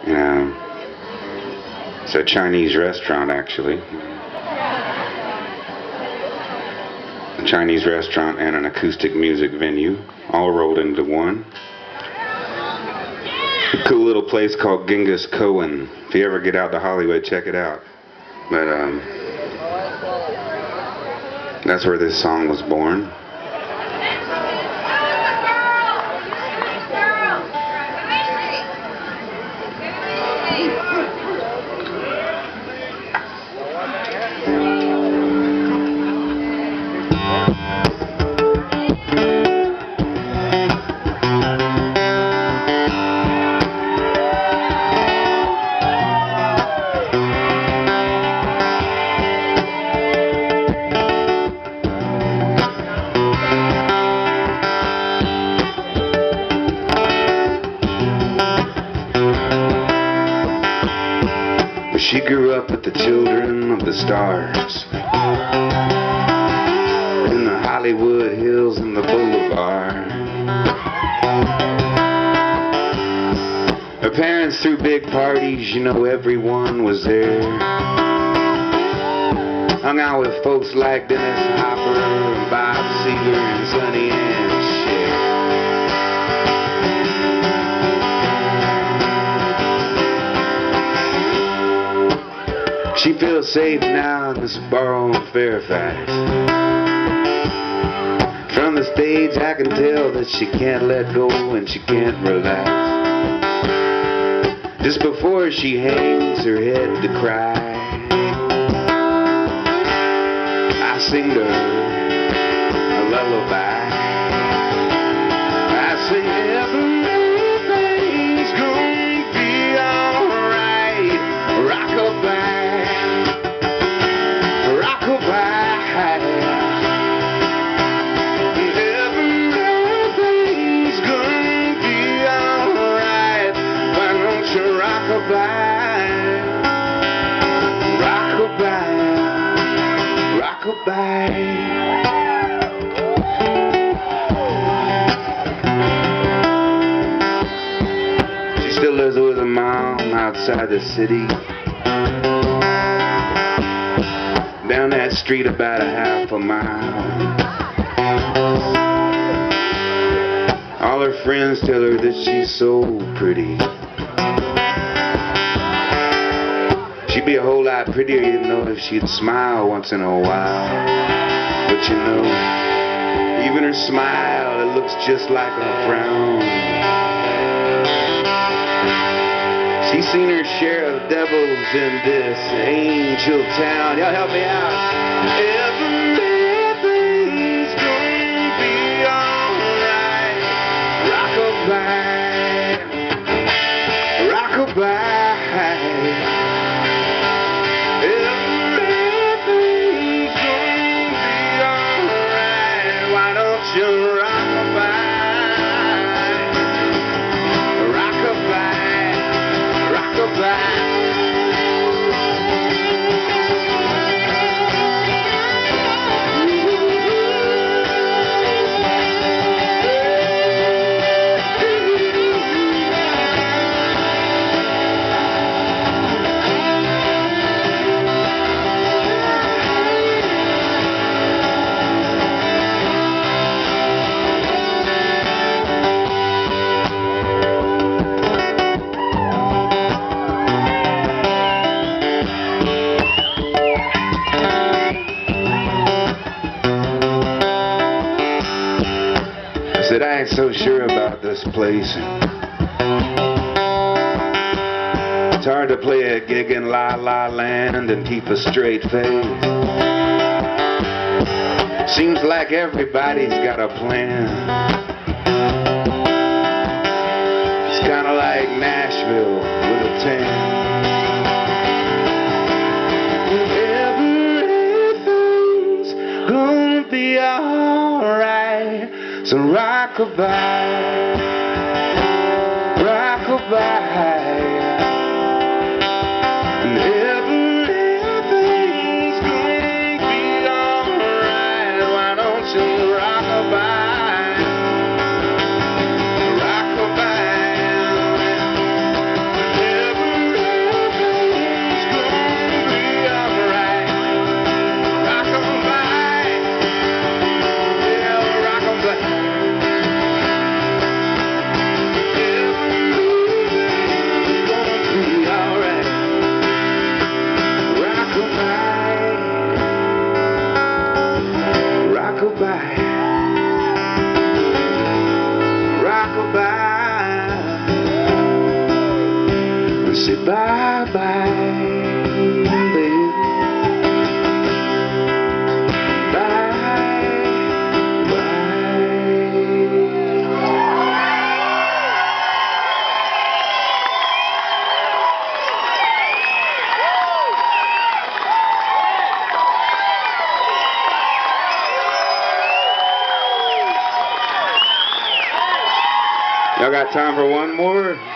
It's a Chinese restaurant, actually. A Chinese restaurant and an acoustic music venue, all rolled into one. A cool little place called Genghis Cohen. If you ever get out to Hollywood, check it out. But that's where this song was born. She grew up with the children of the stars in the Hollywood Hills and the Boulevard. Her parents threw big parties, you know, everyone was there. Hung out with folks like Dennis Hopper and Bob Seger and Sonny and Cher. She feels safe now in this bar on Fairfax. From the stage I can tell that she can't let go and she can't relax. Just before she hangs her head to cry, I sing to her a lullaby. I sing everything's gonna be alright. Rockabye. Everything's gonna be alright. Why don't you rockabye, rockabye, rockabye. She still lives with her mom outside the city, down that street about a half a mile. All her friends tell her that she's so pretty. She'd be a whole lot prettier, you know, if she'd smile once in a while. But you know, even her smile, it looks just like a frown. She's seen her share of devils in this angel town. Y'all help me out. Everything's gonna be alright. Rockabye, rockabye. Everything's gonna be alright. Why don't you rockabye, rockabye, rockabye. Said I ain't so sure about this place. It's hard to play a gig in La La Land and keep a straight face. Seems like everybody's got a plan. It's kinda like Nashville with a tan. Everything's gonna be alright. So rockabye, rockabye. And everything's gonna be alright. Why don't you rockabye, rockabye. Say bye-bye, baby. Y'all got time for one more?